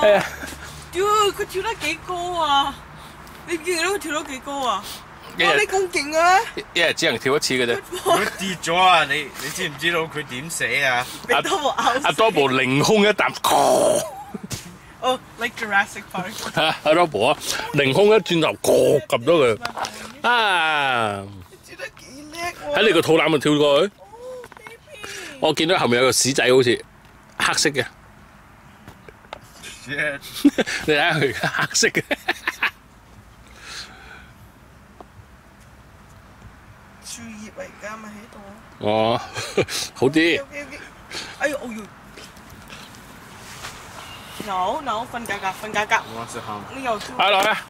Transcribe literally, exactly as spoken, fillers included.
係啊。 屌，佢跳得幾高啊！你見到佢跳得幾高啊？ 一日哇！你咁勁啊！ 一日只能跳一次嘅啫。 佢跌咗啊！你你知唔知道佢點死啊？ 俾多部咬死。 阿多部凌空一啖， 哦，like Jurassic Park。 阿多部啊，凌空一轉頭，撳咗佢啊！ 跳得幾叻喎！ 喺你個肚腩度跳過去。 哦，baby。 我見到後面有個屎仔，好似黑色嘅。 Shit！ 你睇下佢黑色嘅。 樹葉嚟㗎，咪喺度。 哦，好啲。 哎呦，哦呦。No no，瞓覺覺，瞓覺覺。 我是喊。 你又啊來啊！